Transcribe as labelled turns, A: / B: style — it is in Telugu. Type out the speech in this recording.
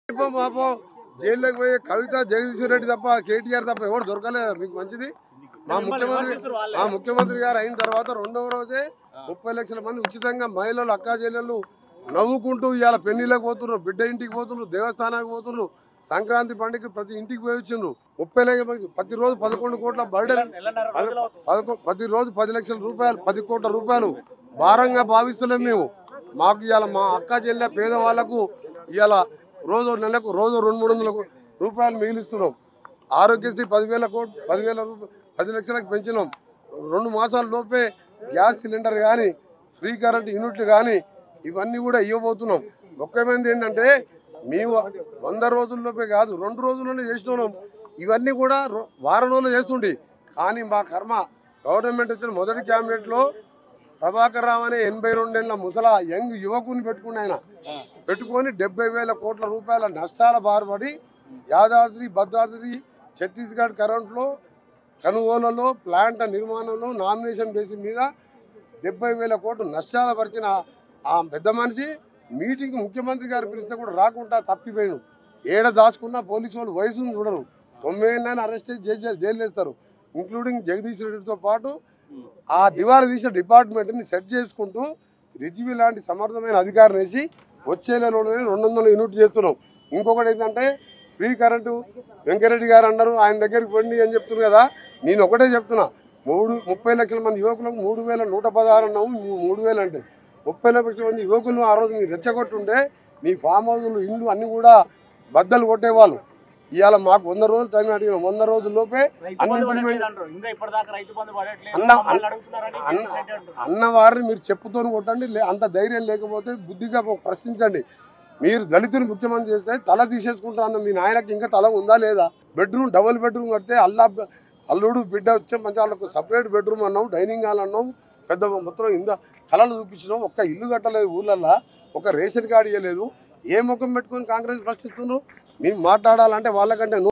A: పాపం జైల్లోకి పోయి కవిత జగదీశ్వర్ రెడ్డి తప్ప కేటీఆర్ తప్ప ఎవరు దొరకలేదు. మీకు మంచిది. మా ముఖ్యమంత్రి గారు అయిన తర్వాత రెండవ రోజే 30 లక్షల మంది ఉచితంగా మహిళలు అక్కా చెల్లెళ్ళు నవ్వుకుంటూ ఇవాళ పెళ్లిళ్ళకి పోతున్నారు, బిడ్డ ఇంటికి పోతున్నారు, దేవస్థానానికి పోతున్నారు, సంక్రాంతి పండుగ ప్రతి ఇంటికి పోయి వచ్చిండ్రు. 30 లక్షల ప్రతిరోజు 11 కోట్ల బర్డెన్, ప్రతిరోజు 10 లక్షల రూపాయలు, 10 కోట్ల రూపాయలు భారంగా భావిస్తలేము మేము. మాకు ఇవాళ మా అక్క చెల్లె పేదవాళ్లకు ఇవాళ నెలకు 200-300 రూపాయలు మిగిలిస్తున్నాం. ఆరోగ్యశ్రీ 10 లక్షలకు పెంచినాం. 2 మాసాల లోపే గ్యాస్ సిలిండర్ కానీ ఫ్రీ కరెంట్ యూనిట్లు కానీ ఇవన్నీ కూడా ఇవ్వబోతున్నాం. ముఖ్యమైనది ఏంటంటే మేము 100 రోజుల్లోపే కాదు 2 రోజుల్లోనే చేసినాం. ఇవన్నీ కూడా వారం రోజులు చేస్తుండే. కానీ మా కర్మ గవర్నమెంట్ వచ్చిన మొదటి క్యాబినెట్లో ప్రభాకర్ రావు అనే 82 ఏళ్ళ ముసలా యంగ్ యువకుని పెట్టుకొని 70,000 కోట్ల రూపాయల నష్టాల బారుపడి యాదాద్రి భద్రాద్రి ఛత్తీస్గఢ్ కరెంట్లో కొనుగోలులో ప్లాంట్ నిర్మాణంలో నామినేషన్ బేసిస్ మీద 70,000 కోట్లు నష్టాలు పరిచిన ఆ పెద్ద మనిషి మీటింగ్ ముఖ్యమంత్రి గారు పిలిస్తే కూడా రాకుండా తప్పిపోయాడు. ఏడ దాచుకున్న పోలీసు వాళ్ళు వయసును చూడరు. 9 ఏళ్ళని అరెస్ట్ చేసి జైలు వేస్తారు. ఇంక్లూడింగ్ జగదీష్ రెడ్డితో పాటు ఆ దివాళా తీసిన డిపార్ట్మెంట్ని సెట్ చేసుకుంటూ రిజ్వీ లాంటి సమర్థమైన అధికారిని వేసి వచ్చే నెలలోనే 200 యూనిట్లు చేస్తున్నాం. ఇంకొకటి ఏంటంటే ఫ్రీ కరెంటు వెంకరెడ్డి గారు అన్నారు, ఆయన దగ్గరికి పోండి అని చెప్తున్నారు కదా. నేను ఒకటే చెప్తున్నా, 30 లక్షల మంది యువకులకు 3,116 అన్నాము. 3,000 అంటే 30 లక్షల మంది యువకులు ఆ రోజు మీరు రెచ్చగొట్టుంటే మీ ఫామ్ హౌస్లు ఇల్లు అన్నీ కూడా బద్దలు కొట్టేవాళ్ళు. ఇవాళ మాకు 100 రోజులు టైం అడిగినాం. 100 రోజుల్లోపే అన్నవారిని మీరు చెప్పుతో కొట్టండి. అంత ధైర్యం లేకపోతే బుద్ధిగా ప్రశ్నించండి. మీరు దళితుని ముఖ్యమంత్రి చేస్తే తల తీసేసుకుంటా అన్న మీ నాయనకి ఇంకా తల ఉందా లేదా? డబుల్ బెడ్రూమ్ కడితే అల్లుడు బిడ్డ వచ్చే మంచి వాళ్ళకు సపరేట్ బెడ్రూమ్ అన్నాం, డైనింగ్ హాల్ అన్నాం, పెద్ద మొత్తం ఇంత కళలు చూపించినాం. ఒక్క ఇల్లు కట్టలేదు ఊళ్ళల్లో, ఒక రేషన్ కార్డు ఇవ్వలేదు. ఏ ముఖం పెట్టుకొని కాంగ్రెస్ ప్రశ్నిస్తున్నారు? మేము మాట్లాడాలంటే వాళ్ళకంటే